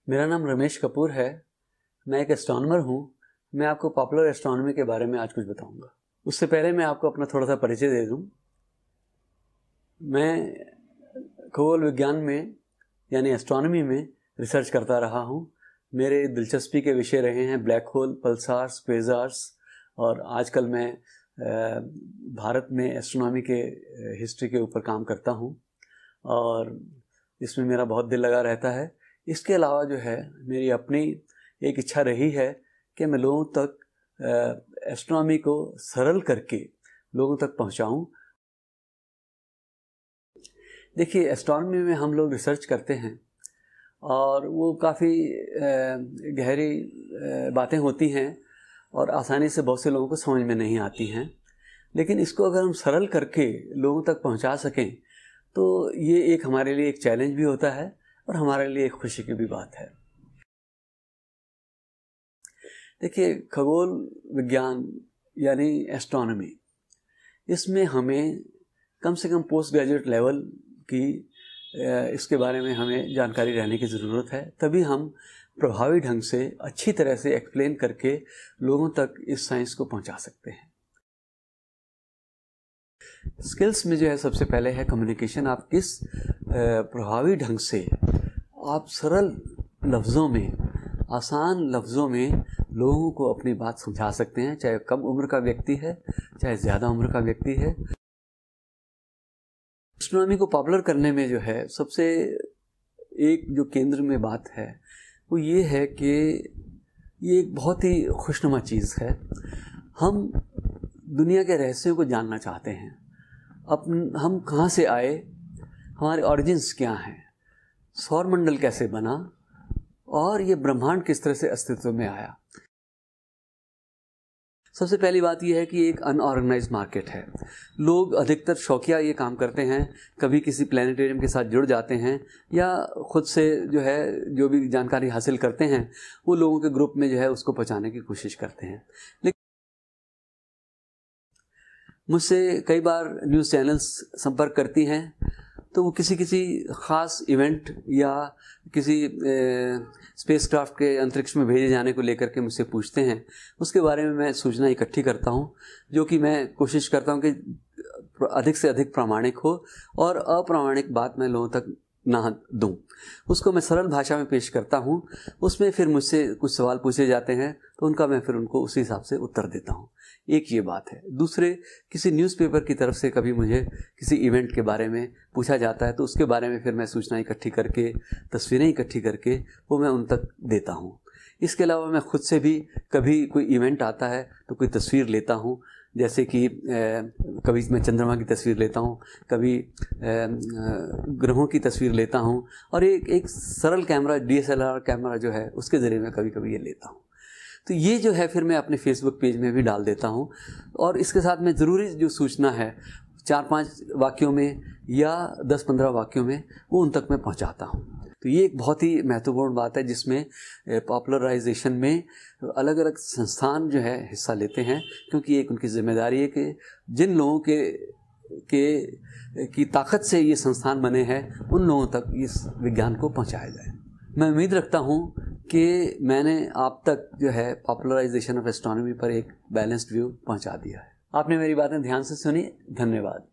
मेरा नाम रमेश कपूर है। मैं एक एस्ट्रोनॉमर हूँ। मैं आपको पॉपुलर एस्ट्रोनॉमी के बारे में आज कुछ बताऊँगा। उससे पहले मैं आपको अपना थोड़ा सा परिचय दे दूँ। मैं खगोल विज्ञान में यानी एस्ट्रोनॉमी में रिसर्च करता रहा हूँ। मेरे दिलचस्पी के विषय रहे हैं ब्लैक होल, पल्सार्स, क्वेजार्स, और आजकल मैं भारत में एस्ट्रोनॉमी के हिस्ट्री के ऊपर काम करता हूँ और इसमें मेरा बहुत दिल लगा रहता है। इसके अलावा जो है मेरी अपनी एक इच्छा रही है कि मैं लोगों तक एस्ट्रोनॉमी को सरल करके लोगों तक पहुंचाऊं। देखिए, एस्ट्रोनॉमी में हम लोग रिसर्च करते हैं और वो काफ़ी गहरी बातें होती हैं और आसानी से बहुत से लोगों को समझ में नहीं आती हैं। लेकिन इसको अगर हम सरल करके लोगों तक पहुंचा सकें तो ये एक हमारे लिए एक चैलेंज भी होता है और हमारे लिए एक खुशी की भी बात है। देखिए, खगोल विज्ञान यानी एस्ट्रोनॉमी, इसमें हमें कम से कम पोस्ट ग्रेजुएट लेवल की इसके बारे में हमें जानकारी रहने की ज़रूरत है। तभी हम प्रभावी ढंग से अच्छी तरह से एक्सप्लेन करके लोगों तक इस साइंस को पहुंचा सकते हैं। स्किल्स में जो है सबसे पहले है कम्युनिकेशन। आप किस प्रभावी ढंग से आप सरल लफ्ज़ों में, आसान लफ्ज़ों में लोगों को अपनी बात समझा सकते हैं, चाहे कम उम्र का व्यक्ति है चाहे ज़्यादा उम्र का व्यक्ति है। एस्ट्रोनॉमी को पॉपुलर करने में जो है सबसे एक जो केंद्र में बात है वो ये है कि ये एक बहुत ही खुशनुमा चीज़ है। हम दुनिया के रहस्यों को जानना चाहते हैं। हम कहाँ से आए, हमारे ऑरिजिन्स क्या हैं, सौरमंडल कैसे बना और ये ब्रह्मांड किस तरह से अस्तित्व में आया। सबसे पहली बात यह है कि एक अनऑर्गेनाइज्ड मार्केट है। लोग अधिकतर शौकिया ये काम करते हैं, कभी किसी प्लानिटेरियम के साथ जुड़ जाते हैं या खुद से जो है जो भी जानकारी हासिल करते हैं वो लोगों के ग्रुप में जो है उसको पहुंचाने की कोशिश करते हैं। लेकिन मुझसे कई बार न्यूज़ चैनल्स संपर्क करती हैं तो वो किसी ख़ास इवेंट या किसी स्पेसक्राफ्ट के अंतरिक्ष में भेजे जाने को लेकर के मुझसे पूछते हैं। उसके बारे में मैं सूचना इकट्ठी करता हूं, जो कि मैं कोशिश करता हूं कि अधिक से अधिक प्रामाणिक हो और अप्रामाणिक बात मैं लोगों तक ना दूं। उसको मैं सरल भाषा में पेश करता हूं। उसमें फिर मुझसे कुछ सवाल पूछे जाते हैं तो उनका मैं फिर उनको उसी हिसाब से उत्तर देता हूं। एक ये बात है। दूसरे, किसी न्यूज़पेपर की तरफ से कभी मुझे किसी इवेंट के बारे में पूछा जाता है तो उसके बारे में फिर मैं सूचना इकट्ठी करके, तस्वीरें इकट्ठी करके वो मैं उन तक देता हूँ। इसके अलावा मैं खुद से भी कभी कोई इवेंट आता है तो कोई तस्वीर लेता हूँ। जैसे कि कभी मैं चंद्रमा की तस्वीर लेता हूँ, कभी ग्रहों की तस्वीर लेता हूँ और एक सरल कैमरा, DSLR कैमरा जो है उसके ज़रिए मैं कभी कभी ये लेता हूँ। तो ये जो है फिर मैं अपने फेसबुक पेज में भी डाल देता हूँ और इसके साथ में ज़रूरी जो सूचना है 4-5 वाक्यों में या 10-15 वाक्यों में वो उन तक मैं पहुँचाता हूँ। तो ये एक बहुत ही महत्वपूर्ण बात है जिसमें पॉपुलराइजेशन में अलग अलग संस्थान जो है हिस्सा लेते हैं, क्योंकि एक उनकी जिम्मेदारी है कि जिन लोगों की ताकत से ये संस्थान बने हैं उन लोगों तक इस विज्ञान को पहुँचाया जाए। मैं उम्मीद रखता हूँ कि मैंने आप तक जो है पॉपुलराइजेशन ऑफ एस्ट्रोनॉमी पर एक बैलेंस्ड व्यू पहुँचा दिया है। आपने मेरी बातें ध्यान से सुनी। धन्यवाद।